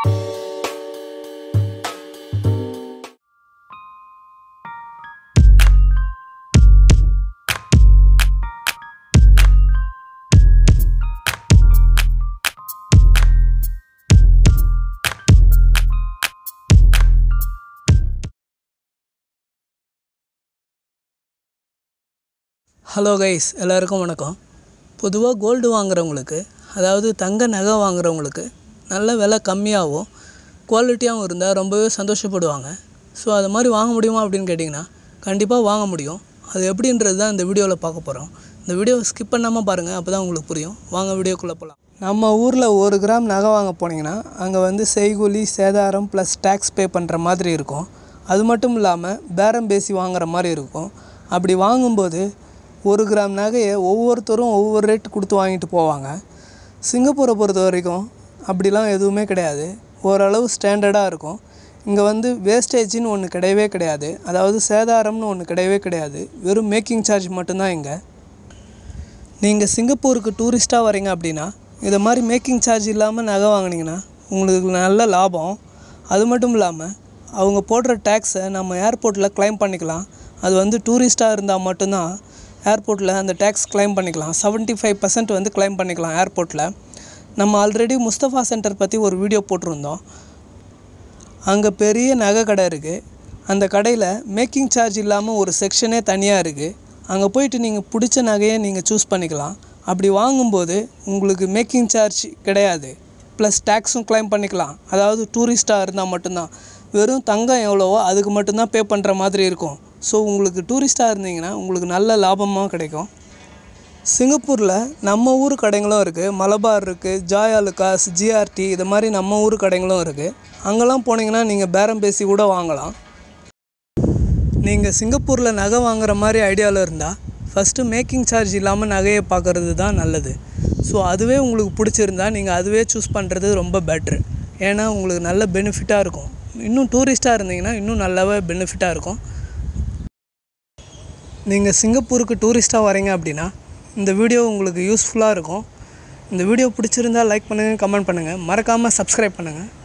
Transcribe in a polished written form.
Hello guys, எல்லாருக்கும் வணக்கம். பொதுவாக கோல்டு வாங்குறவங்களுக்கு, அதாவது தங்க நகை வாங்குறவங்களுக்கு நல்ல விலை கம்மியாகவும் குவாலிட்டியாகவும் இருந்தால் ரொம்பவே சந்தோஷப்படுவாங்க. ஸோ அது மாதிரி வாங்க முடியுமா அப்படின்னு கேட்டிங்கன்னா கண்டிப்பாக வாங்க முடியும். அது எப்படின்றது தான் இந்த வீடியோவில் பார்க்க போகிறோம். இந்த வீடியோவை ஸ்கிப் பண்ணாமல் பாருங்கள், அப்போ தான் உங்களுக்கு புரியும். வாங்க வீடியோக்குள்ளே போகலாம். நம்ம ஊரில் 1 கிராம் நகை வாங்க போனீங்கன்னா அங்கே செய்கூலி சேதாரம் ப்ளஸ் டேக்ஸ் பே பண்ணுற மாதிரி இருக்கும். அது மட்டும் இல்லாமல் பேரம் பேசி வாங்குற மாதிரி இருக்கும். அப்படி வாங்கும்போது 1 கிராம் நகையை ஒவ்வொருத்தரும் ஒவ்வொரு ரேட் கொடுத்து வாங்கிட்டு போவாங்க. சிங்கப்பூரை பொறுத்த வரைக்கும் அப்படிலாம் எதுவுமே கிடையாது. ஓரளவு ஸ்டாண்டர்டாக இருக்கும். இங்கே வேஸ்டேஜின்னு ஒன்று கிடையவே கிடையாது. அதாவது சேதாரம்னு ஒன்று கிடையவே கிடையாது. வெறும் மேக்கிங் சார்ஜ் மட்டும்தான். இங்கே நீங்கள் சிங்கப்பூருக்கு டூரிஸ்ட்டாக வரீங்க அப்படின்னா இதை மாதிரி மேக்கிங் சார்ஜ் இல்லாமல் நகை வாங்கினீங்கன்னா உங்களுக்கு நல்ல லாபம். அது மட்டும் இல்லாமல் அவங்க போடுற டேக்ஸை நம்ம ஏர்போர்ட்டில் கிளைம் பண்ணிக்கலாம். அது டூரிஸ்ட்டாக இருந்தால் மட்டும்தான் ஏர்போர்ட்டில் அந்த டேக்ஸ் கிளைம் பண்ணிக்கலாம். 75% கிளைம் பண்ணிக்கலாம் ஏர்போர்ட்டில். நம்ம ஆல்ரெடி முஸ்தஃபா சென்டர் பற்றி ஒரு வீடியோ போட்டிருந்தோம். அங்கே பெரிய நகை கடை இருக்குது. அந்த கடையில் மேக்கிங் சார்ஜ் இல்லாமல் ஒரு செக்ஷனே தனியாக இருக்குது. அங்கே போயிட்டு நீங்கள் பிடிச்ச நகையை நீங்கள் சூஸ் பண்ணிக்கலாம். அப்படி வாங்கும்போது உங்களுக்கு மேக்கிங் சார்ஜ் கிடையாது, ப்ளஸ் டேக்ஸும் கிளைம் பண்ணிக்கலாம். அதாவது டூரிஸ்ட்டாக இருந்தால் மட்டும்தான். வெறும் தங்கம் எவ்வளவோ அதுக்கு மட்டும்தான் பே பண்ணுற மாதிரி இருக்கும். ஸோ உங்களுக்கு டூரிஸ்ட்டாக இருந்தீங்கன்னா உங்களுக்கு நல்ல லாபமாக கிடைக்கும். சிங்கப்பூரில் நம்ம ஊர் கடைங்களும் இருக்குது. மலபார் இருக்குது, ஜாய் அலுகாஸ், ஜிஆர்டி, இது மாதிரி நம்ம ஊர் கடைங்களும் இருக்குது. அங்கெல்லாம் போனீங்கன்னா நீங்கள் பேரம் பேசி கூட வாங்கலாம். நீங்கள் சிங்கப்பூரில் நகை வாங்குற மாதிரி ஐடியாவில் இருந்தால் ஃபஸ்ட்டு மேக்கிங் சார்ஜ் இல்லாமல் நகையை பார்க்குறது தான் நல்லது. ஸோ அதுவே உங்களுக்கு பிடிச்சிருந்தா நீங்கள் அதுவே சூஸ் பண்ணுறது ரொம்ப பெட்ரு. ஏன்னா உங்களுக்கு நல்ல பெனிஃபிட்டாக இருக்கும். இன்னும் டூரிஸ்ட்டாக இருந்தீங்கன்னா இன்னும் நல்லாவே பெனிஃபிட்டாக இருக்கும். நீங்கள் சிங்கப்பூருக்கு டூரிஸ்ட்டாக வரீங்க அப்படின்னா இந்த வீடியோ உங்களுக்கு யூஸ்ஃபுல்லாக இருக்கும். இந்த வீடியோ பிடிச்சிருந்தால் லைக் பண்ணுங்கள், கமெண்ட் பண்ணுங்கள், மறக்காமல் சப்ஸ்கிரைப் பண்ணுங்கள்.